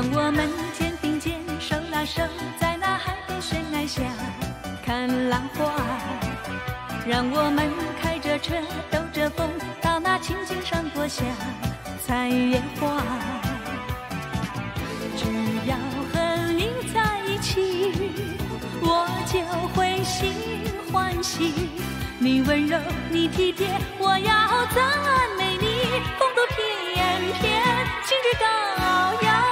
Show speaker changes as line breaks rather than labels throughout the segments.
让我们肩并肩，手拉手，在那海边悬崖下看浪花。让我们开着车，兜着风，到那青青山坡下采野花。只要和你在一起，我就会心欢喜。你温柔，你体贴，我要赞美你。风度翩翩，兴致高扬。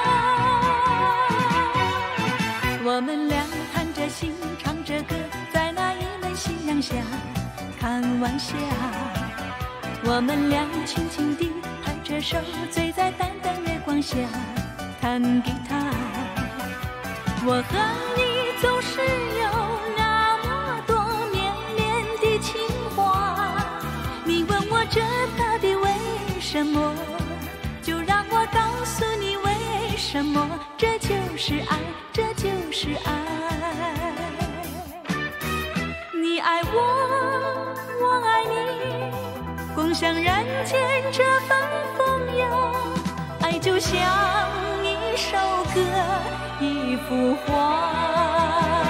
我们俩谈着心，唱着歌，在那一轮夕阳下看晚霞。我们俩轻轻地拍着手，醉在淡淡月光下弹吉他。我和你总是有那么多绵绵的情话。你问我这到底为什么，就让我告诉你为什么。这就是爱，这就是爱。你爱我，我爱你，共享人间这份风雅。爱就像一首歌，一幅画。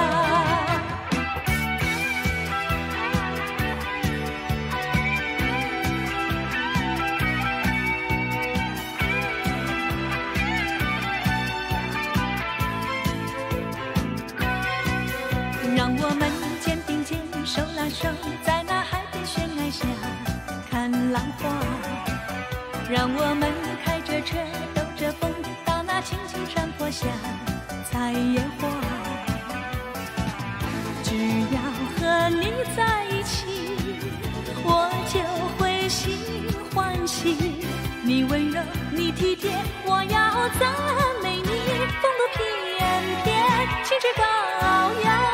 让我们肩并肩，手拉手，在那海边悬崖下看浪花。让我们开着车，兜着风，到那青青山坡下采野花。只要和你在一起，我就会心欢喜。你温柔，你体贴，我要赞美你。风度翩翩，兴致高扬。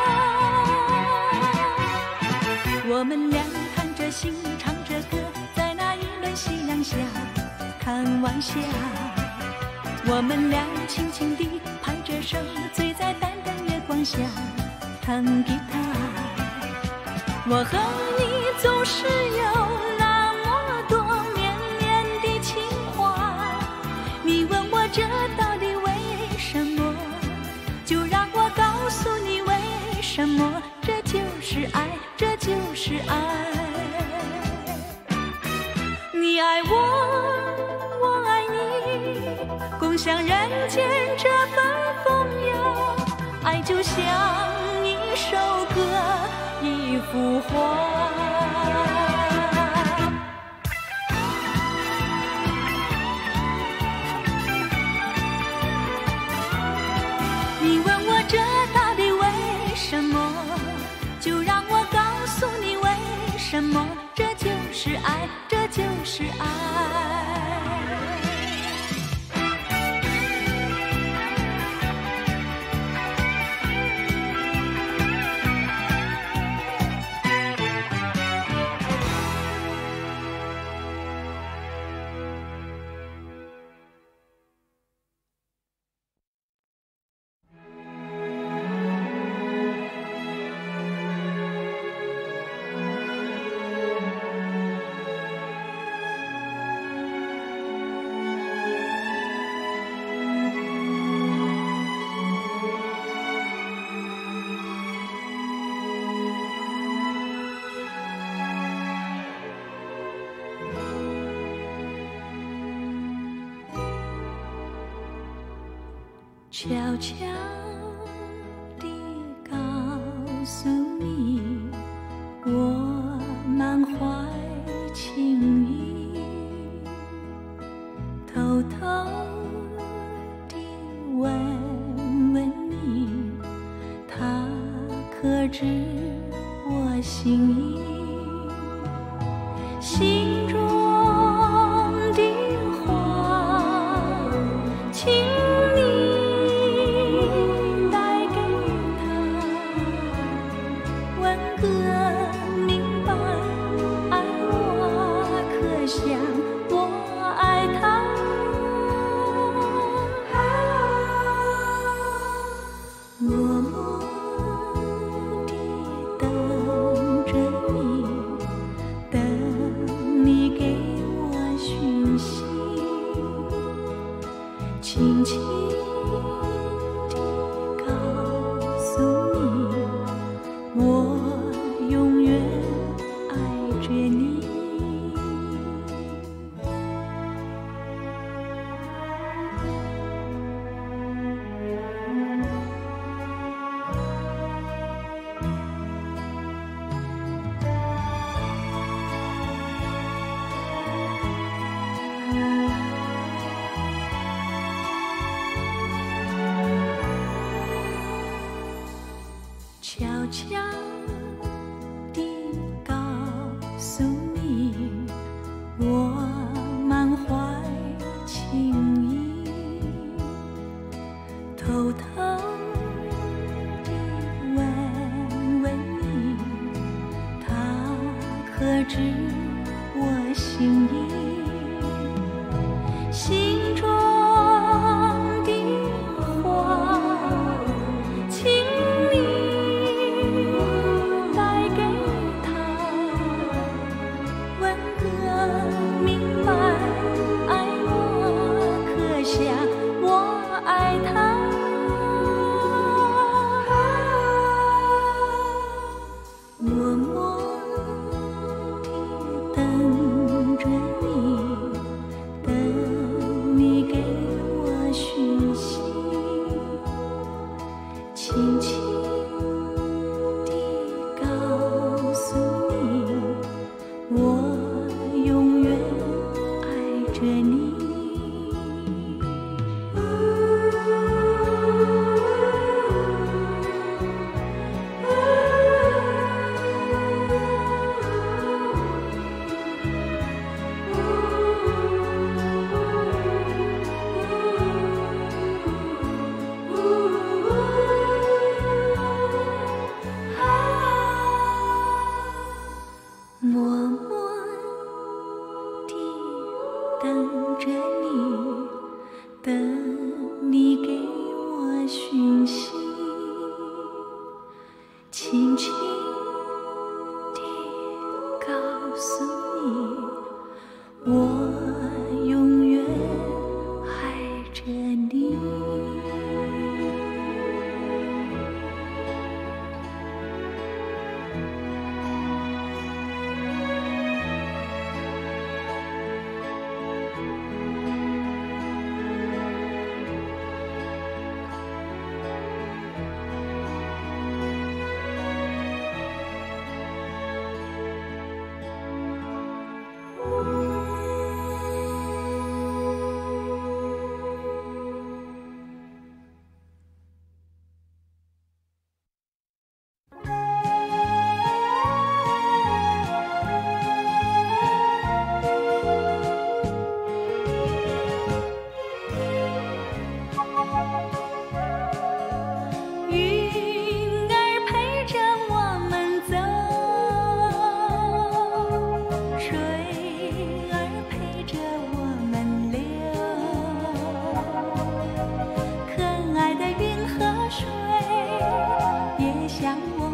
我们俩谈着心，唱着歌，在那一轮夕阳下看晚霞。我们俩轻轻地拍着手，醉在淡淡月光下弹吉他。我和你总是有那么多绵绵的情话。你问我这到底为什么，就让我告诉你为什么。这就是爱，这就是爱。你爱我，我爱你，共享人间这份风雅。爱就像一首歌，一幅画。你问我这到底为什么，就让我告诉你为什么。这就是爱，这就是爱。悄悄地告诉你，我满怀情意，偷偷地问问你，他可知我心意？心中的话，请你你给着你。悄悄地告诉你，我满怀情意，偷偷地问问你，他可知我心意？心中的话，请你带给他，问个明白，爱我可像我爱他？默默地等着你，等你给我讯息，轻轻地告诉你，我永远爱着你。默默地等着你，等你给我讯息，轻轻地告诉你，我永远爱着你。云儿陪着我们走，水儿陪着我们流，可爱的云和水也像我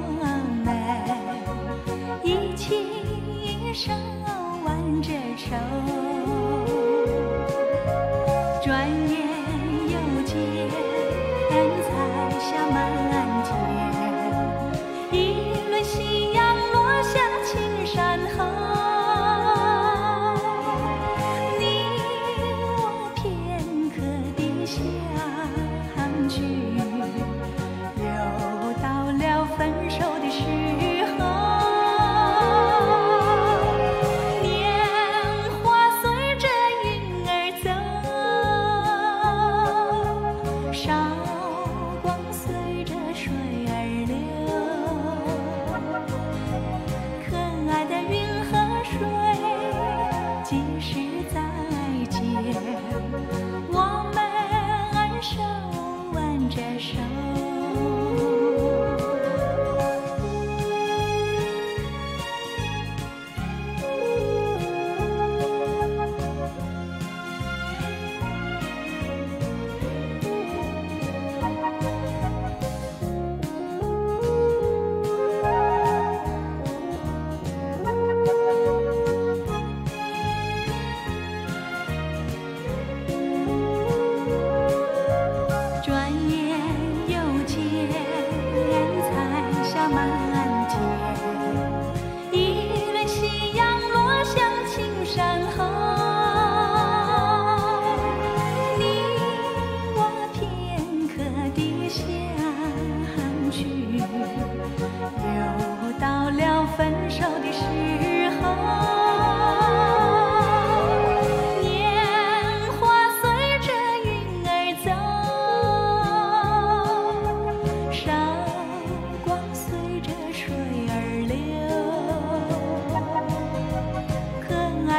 们一起手挽着手，转眼又见彩霞满天，一轮夕阳落向青山后，你我片刻的相聚，又到了分手的时候。水儿流，可爱的云和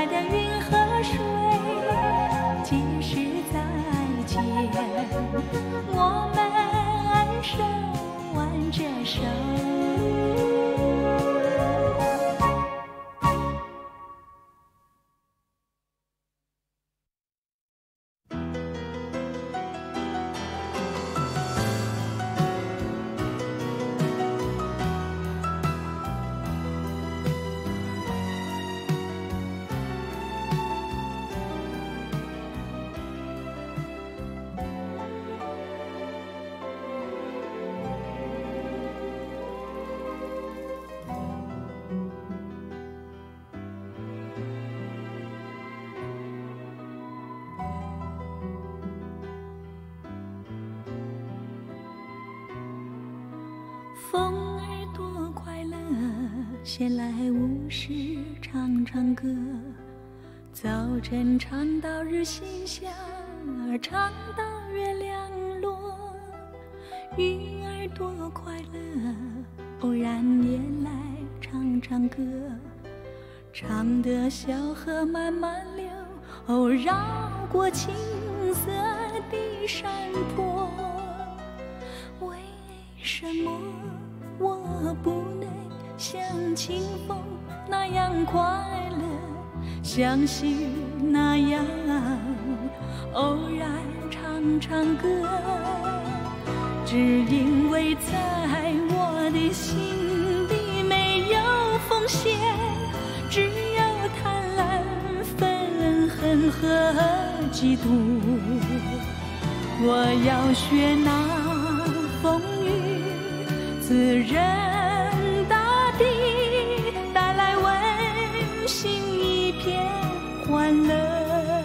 来的云和水，即使再见，我们手挽着手。风儿多快乐，闲来无事唱唱歌，早晨唱到日西下，唱到月亮落。鱼儿多快乐，偶然也来唱唱歌，唱得小河慢慢流，哦，绕过青色的山坡。为什么我不能像清风那样快乐，像溪那样偶然唱唱歌？只因为在我的心里没有奉献，只有贪婪、愤恨和嫉妒。我要学那风雨滋润大地，带来温馨一片欢乐。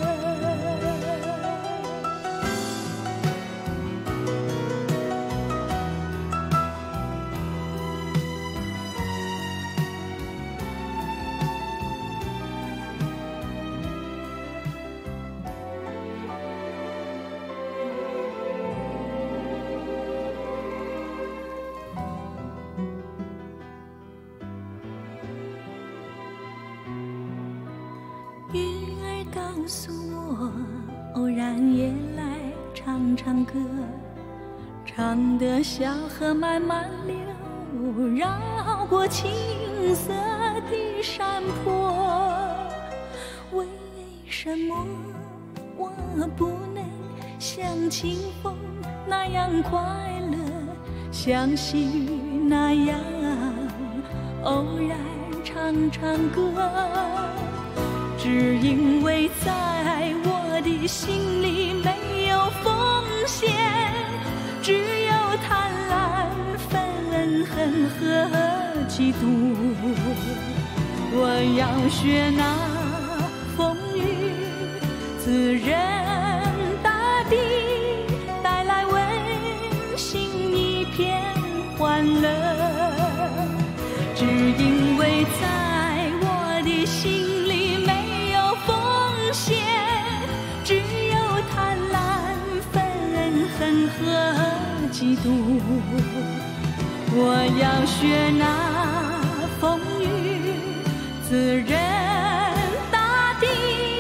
云儿告诉我，偶然也来唱唱歌，唱得小河慢慢流，绕过青色的山坡。为什么我不能像清风那样快乐，像溪那样偶然唱唱歌？只因为在我的心里没有奉献，只有贪婪、愤恨和嫉妒。我要学那风雨滋润大地，带来温馨一片欢乐。只因为在我的心里没有奉献，只有贪婪、愤恨和嫉妒。我要学那风雨滋润大地，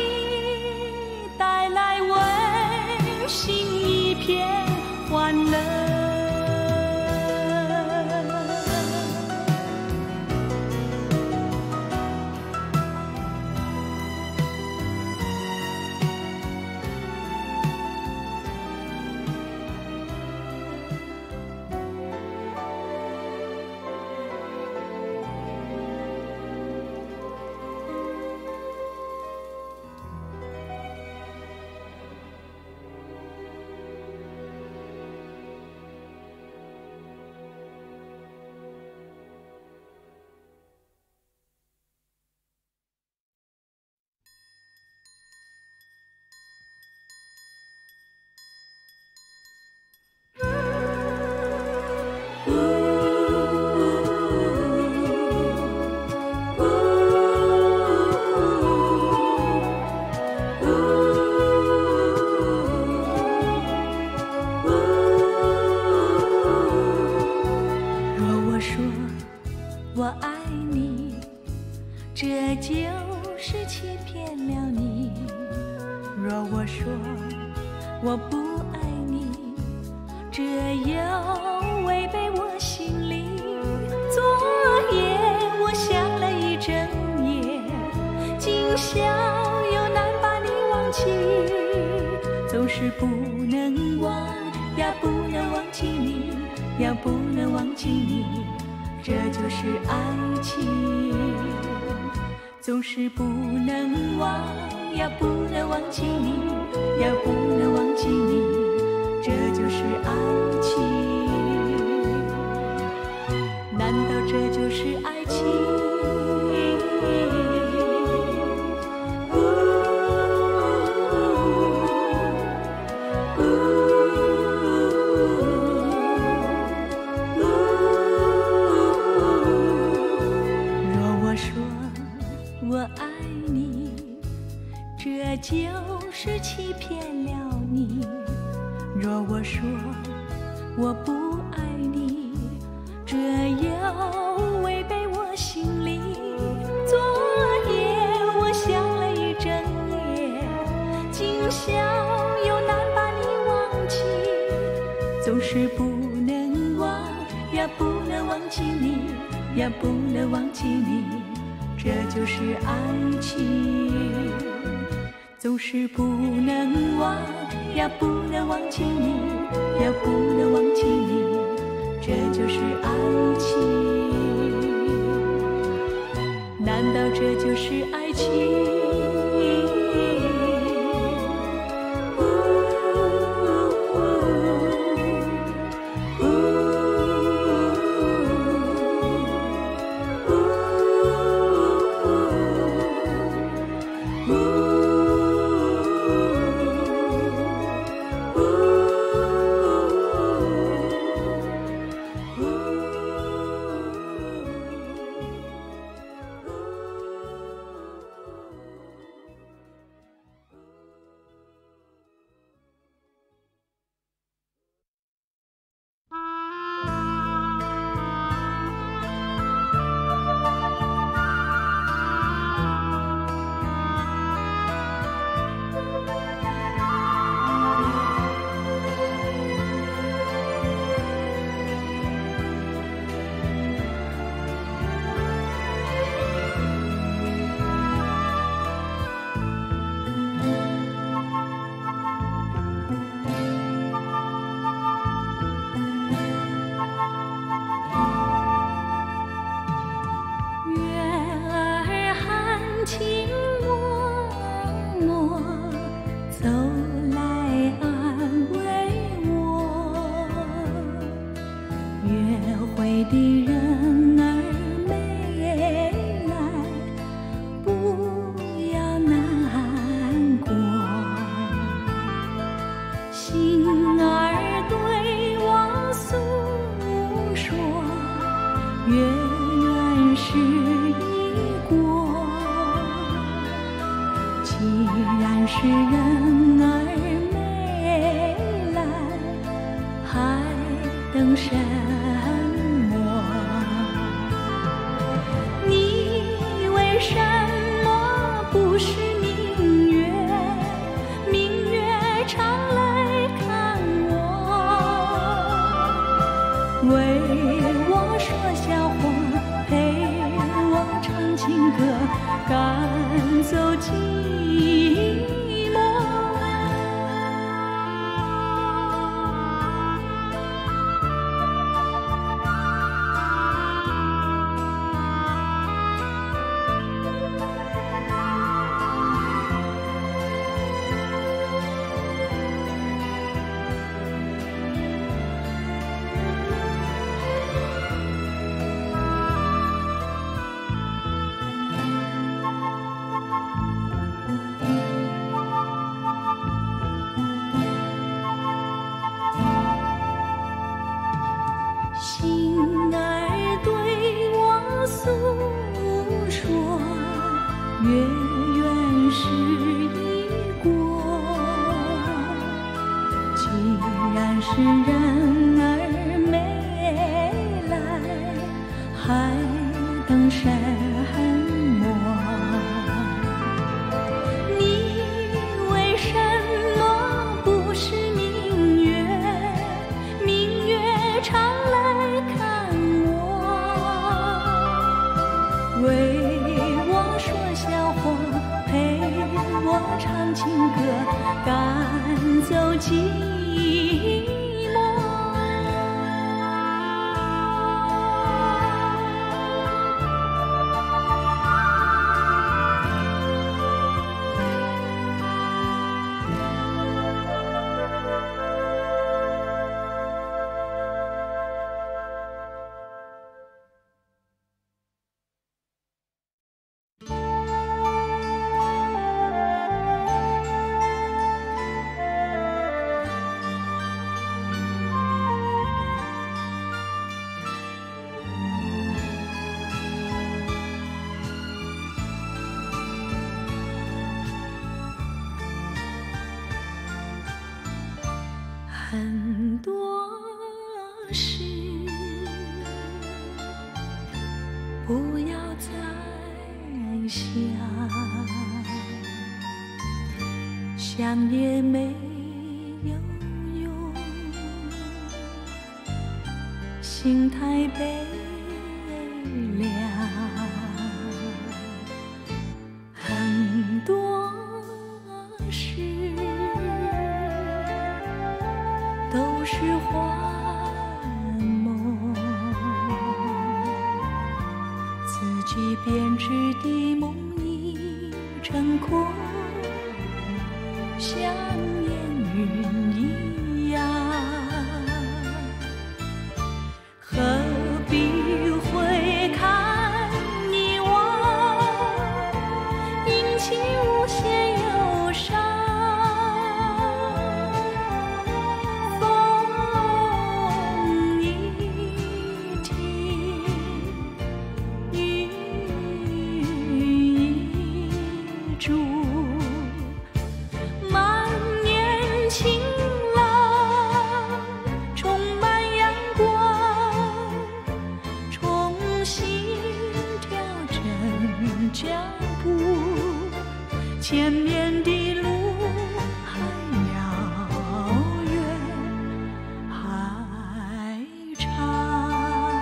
带来温馨一片欢乐。 说我不爱你，这又违背我心里。昨夜我想了一整夜，今宵又难把你忘记，总是不能忘呀，不能忘记你呀，不能忘记你，这就是爱情。总是不能忘呀，不能忘记你呀，不能忘记你，这就是爱情。难道这就是爱情？这就是欺骗了你。若我说我不爱你，这又违背我心里。昨夜我想了一整夜，今宵又难把你忘记，总是不能忘呀，不能忘记你呀，不能忘记你，这就是爱情。总是不能忘呀，不能忘记你呀，不能忘记你，这就是爱情。难道这就是爱情？是人儿没来，还等什么？你为什么不是明月？明月常来看我，为我说笑话，陪我唱情歌，赶走寂寞。心儿对我诉说，月圆时已过。既然是人儿没来，还等什么？你为什唱情歌，赶走寂寞。很多事不要再想，想也没有用，心太悲凉。很多事都是幻梦，自己编织的梦已成空，像烟云一样。何必回看你我，引起无限忧伤。前面的路还遥远，还长。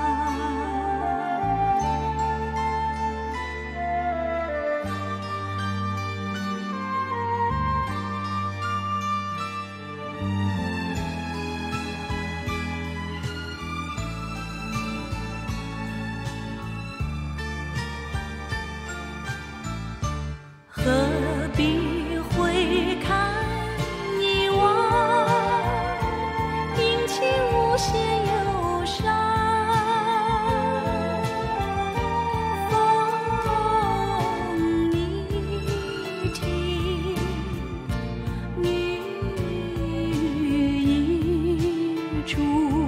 何必回看你我，引起无限忧伤。风一停，雨一住，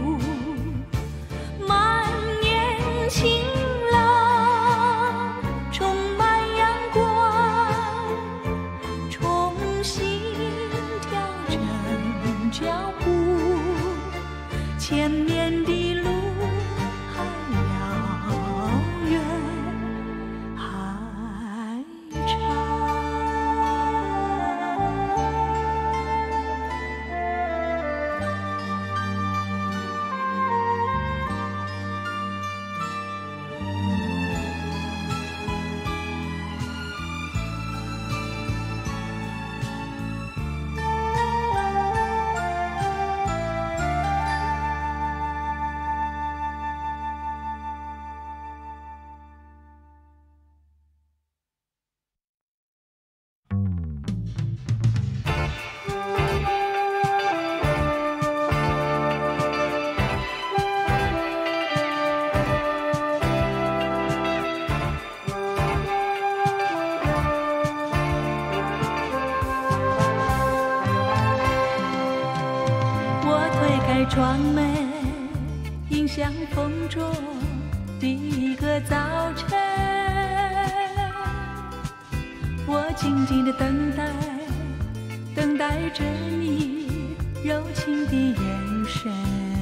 满眼晴朗，充满阳光。重新调整脚步，前面的路还遥远，还长。窗门迎向风中的一个早晨，我静静地等待，等待着你柔情的眼神。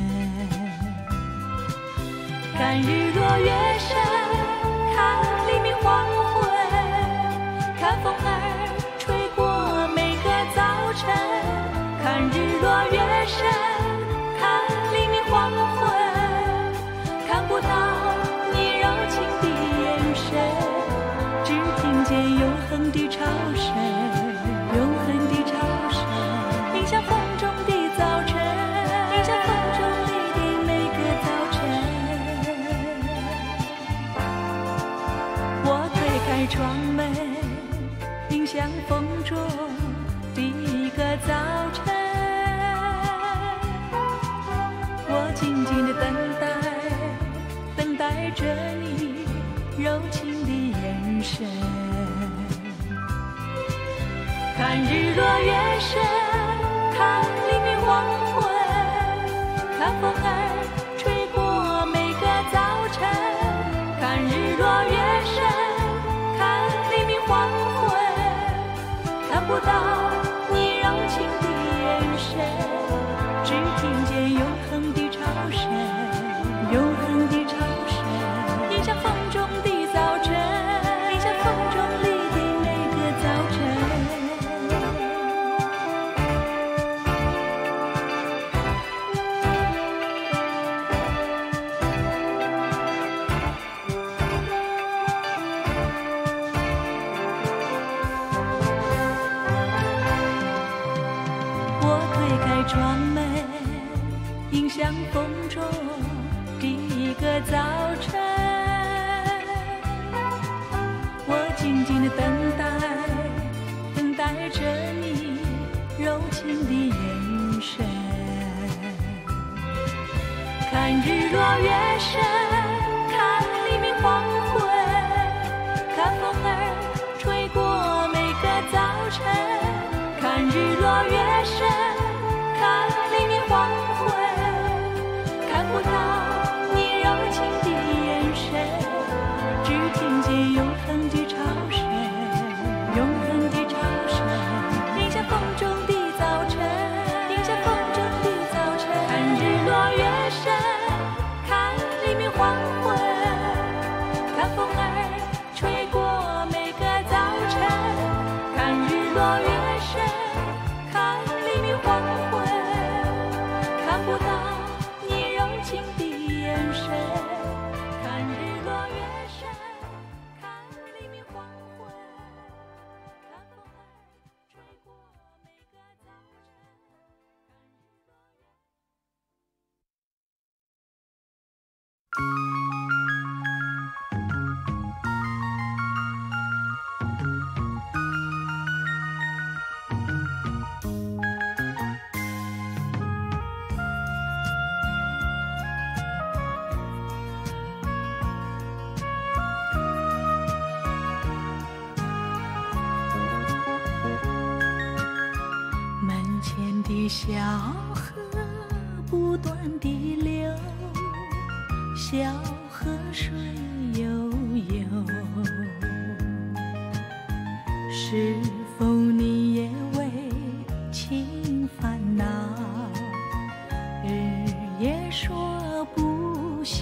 看日落月升，看黎明黄昏，看风儿吹过每个早晨。看日落月升，看黎明黄昏，看不到你柔情的眼神，只听见永恒的潮声，永恒像风中的一个早晨。我静静地等待着你柔情的眼神。看日落月升，看黎明黄昏，看风儿吹过每个早晨。看日落月升，看黎明黄昏，看不到你柔情的眼神，只听见永恒的潮声，永恒的潮声，印象风中的早晨，印象风中里的每个早晨。窗门迎向风中的一个早晨，我静静地等待着你柔情的眼神。看日落月升，看黎明黄昏，看风儿吹过每个早晨。看日落月升，看黎明黄昏，看不到你柔情的眼神，只听见永恒的潮声，永恒的潮声，印象风中的早晨，印象风中的早晨。看日落月升，看黎明黄昏，看风儿吹过每个早晨。看日落月升，看黎明黄昏，看不到你柔情的眼神。看日落月升，看黎明黄昏，看风儿吹过每个早门前的小河不断地流，小河水悠悠，是否你也为情烦恼，日夜说不休？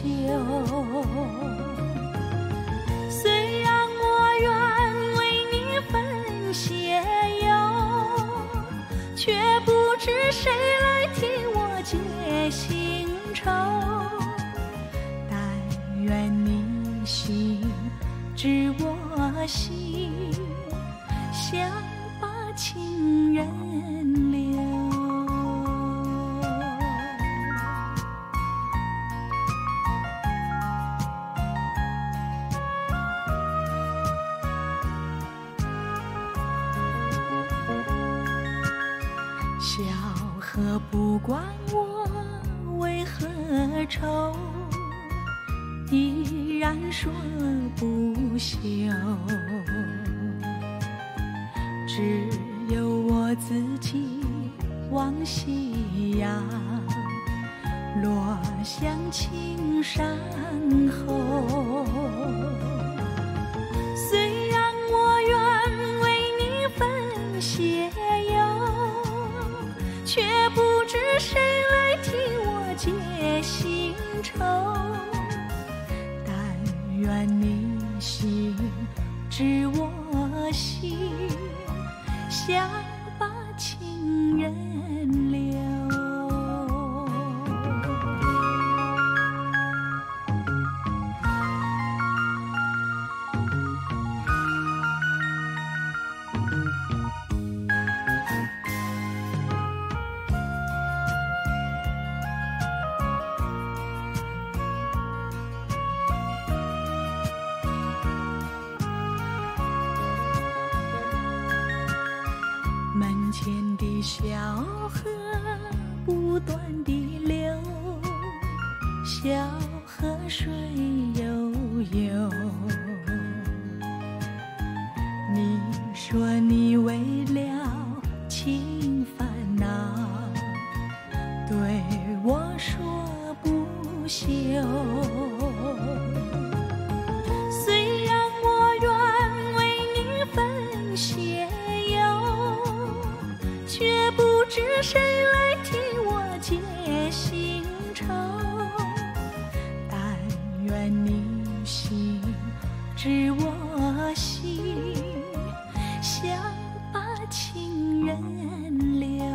虽然我愿为你分血忧，却不知谁来替我解心愁。但愿你心知我心，想把情人留。小河不管我为何愁，依然说不休。只有我自己往夕阳落向青山后。虽然我愿为你分血忧，却不知谁来替我解心愁。但愿你心知我心，想把情人留。 小河不断地流，小河水悠悠。你说你为了情烦恼，对我说不休。虽然我愿为你分血油，却不知谁来替我解心愁。但愿你心知我心，想把情人留。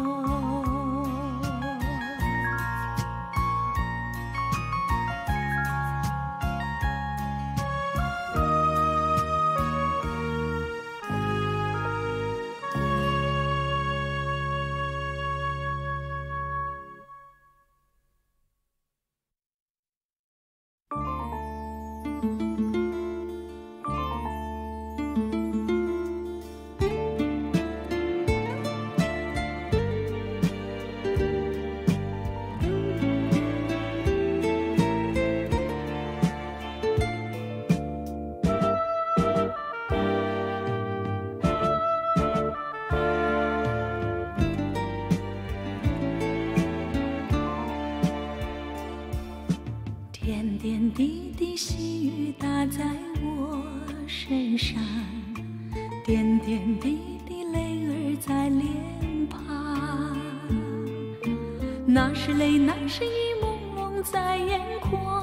点点滴滴细雨打在我身上，点点滴滴泪儿在脸庞。那是泪，那是雨朦胧在眼眶。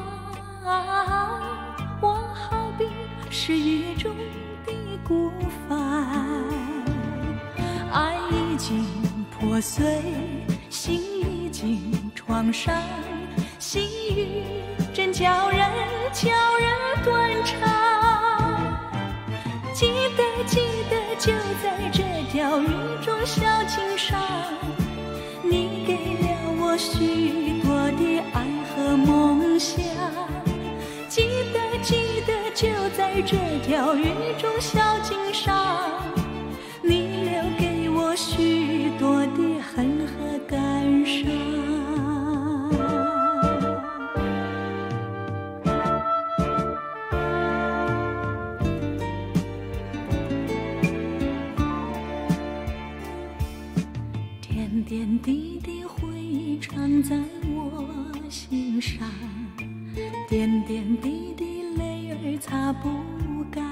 我好比是雨中的孤帆，爱已经破碎，心已经创伤，细雨真叫人断肠。记得就在这条雨中小径上，你给了我许多的爱和梦想。记得就在这条雨中小径上，你留给我许多的恨和感伤。点点滴滴回忆常在我心上，点点滴滴泪儿擦不干。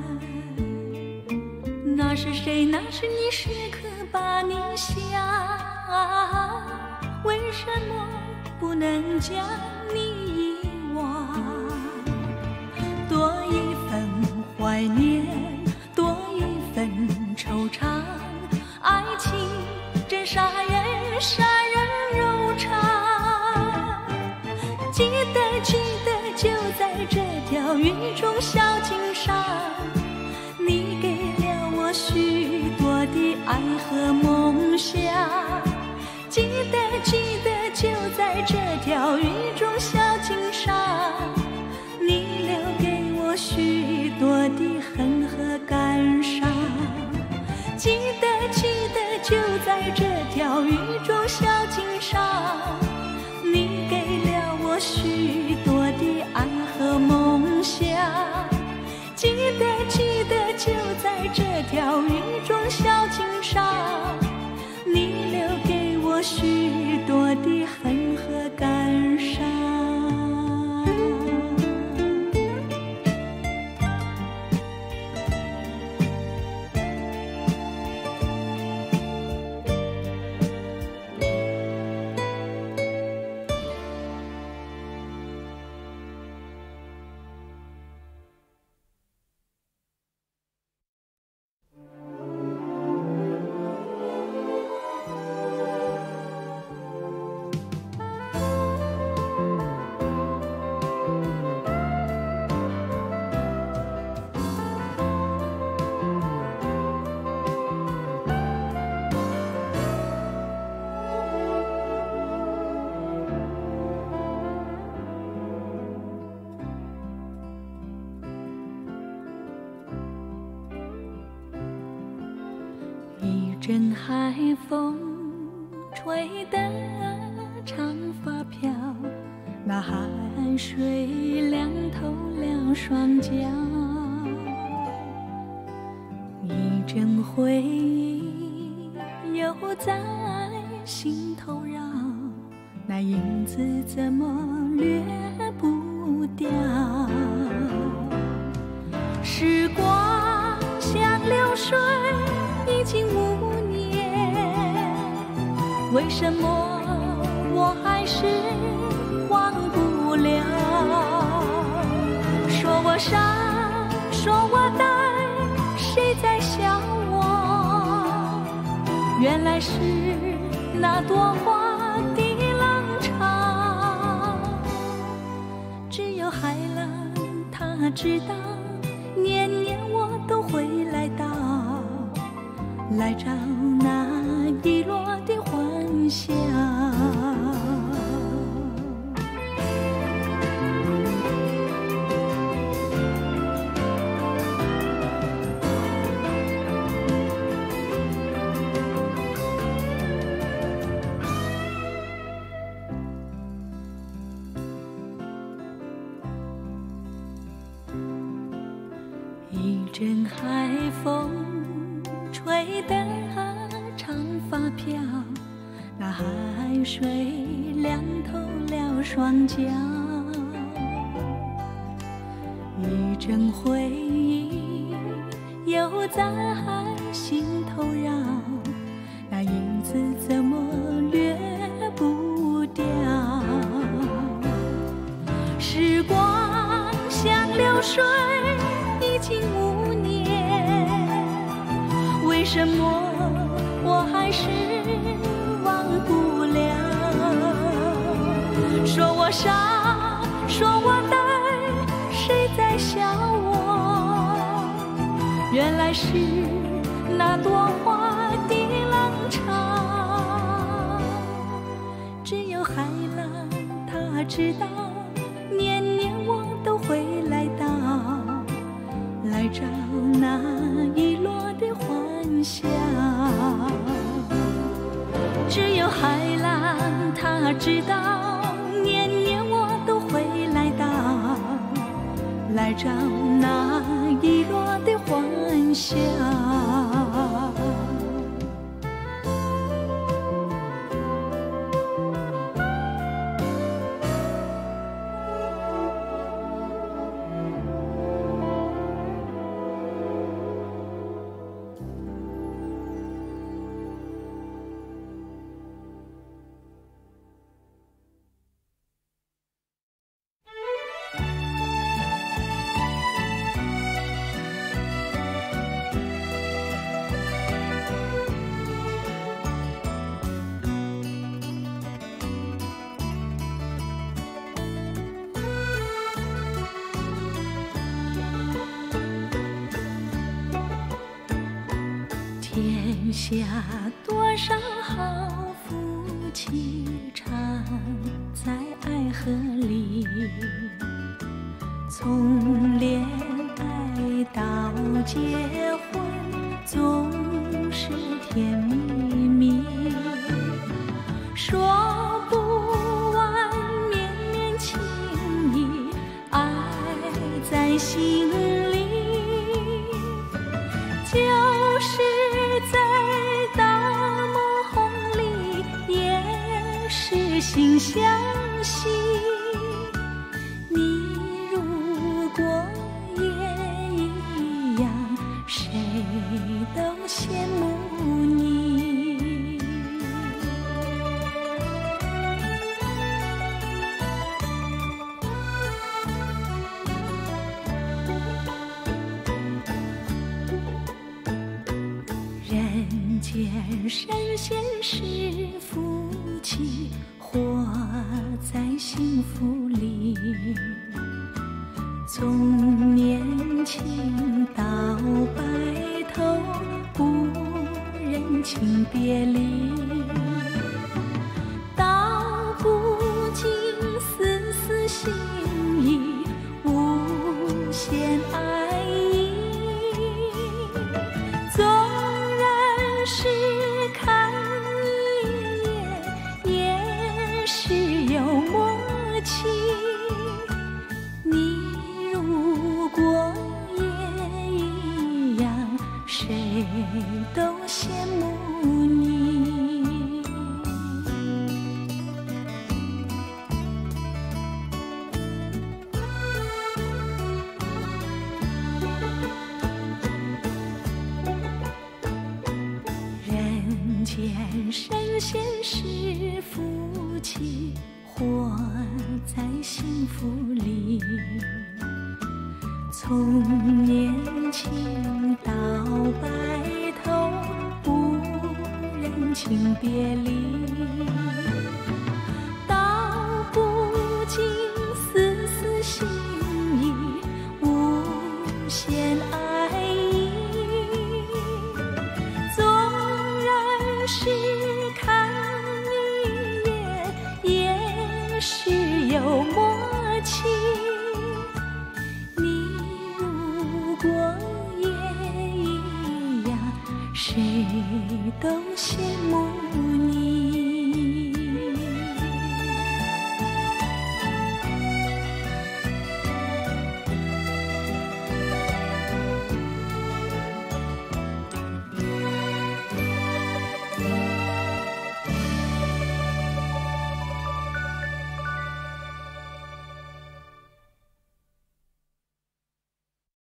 那是谁？那是你，时刻把你想。为什么不能将你遗忘？多一份怀念，多一份惆怅。爱情真杀人，杀人柔肠。记得就在这条雨中小径上，你给了我许多的爱和梦想。记得就在这条雨中小径上，你留给我许多的恨和感伤。记得就在这条雨中小径上，你给了我许多的爱和梦想。记得就在这条雨中小径上，你留给我许多的恨和感伤。 阵海风吹得长发飘，那海水凉透了双脚，一阵回忆又在心头绕，那影子怎么掠不掉？时光像流水，已经5年，为什么我还是忘不了？说我傻，说我呆，谁在笑我？原来是那朵花的浪潮，只有海浪他知道，年年我都会来到，来找那遗落的欢笑。一阵海风吹得长发飘，那海水凉透了双脚，一阵回忆又在心头绕，那影子怎么掠不掉？时光像流水，已经5年，为什么我还是忘不了？说我傻，说我呆，谁在笑我？原来是那朵花的浪潮，只有海浪他知道，年年我都会来到，来找那遗落的欢笑。只有海浪他知道，年年我都会来到，来找那遗落的欢笑。天下多少好夫妻常在爱河里，从恋爱到结婚总是甜蜜蜜，说不完绵绵情意，爱在心里，就是在大梦里也是心相惜。你如果也一样，谁都羡慕你。人间神仙是夫妻，活在幸福里，从年轻到白头，不忍情别离，道不尽丝丝心意，无限爱意。纵然是都羡慕你。人间神仙是夫妻，活在幸福里。从年轻到白头，不忍情别离，道不尽丝丝心意，无限爱意。纵然是看一眼，也是有默契。如果也一样，谁都羡慕你。